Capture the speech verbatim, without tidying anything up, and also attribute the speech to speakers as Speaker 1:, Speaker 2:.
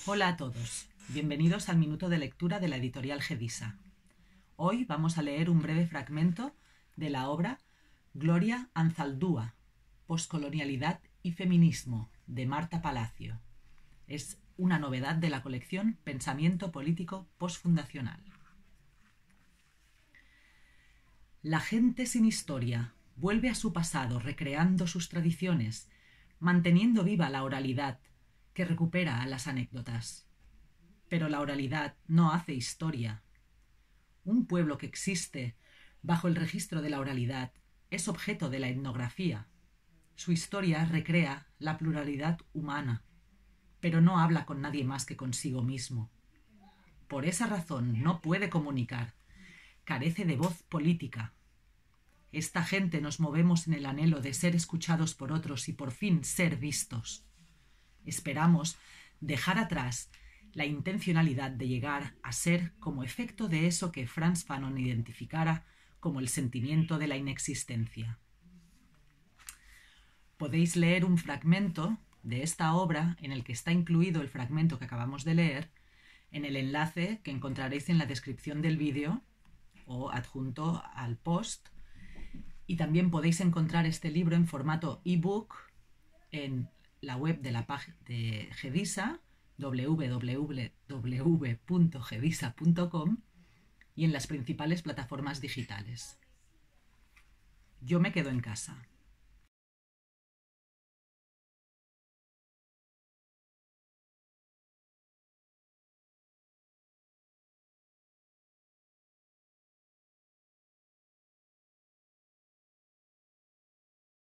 Speaker 1: Hola a todos, bienvenidos al Minuto de Lectura de la editorial Gedisa. Hoy vamos a leer un breve fragmento de la obra Gloria Anzaldúa, Postcolonialidad y Feminismo, de Marta Palacio. Es una novedad de la colección Pensamiento Político Postfundacional. La gente sin historia vuelve a su pasado recreando sus tradiciones, manteniendo viva la oralidad que recupera a las anécdotas. Pero la oralidad no hace historia. Un pueblo que existe bajo el registro de la oralidad es objeto de la etnografía. Su historia recrea la pluralidad humana, pero no habla con nadie más que consigo mismo. Por esa razón no puede comunicar, carece de voz política. Esta gente nos movemos en el anhelo de ser escuchados por otros y por fin ser vistos. Esperamos dejar atrás la intencionalidad de llegar a ser como efecto de eso que Frantz Fanon identificara como el sentimiento de la inexistencia. Podéis leer un fragmento de esta obra en el que está incluido el fragmento que acabamos de leer en el enlace que encontraréis en la descripción del vídeo o adjunto al post, y también podéis encontrar este libro en formato ebook en la web de la página de Gedisa, doble u doble u doble u punto gedisa punto com, y en las principales plataformas digitales. Yo me quedo en casa.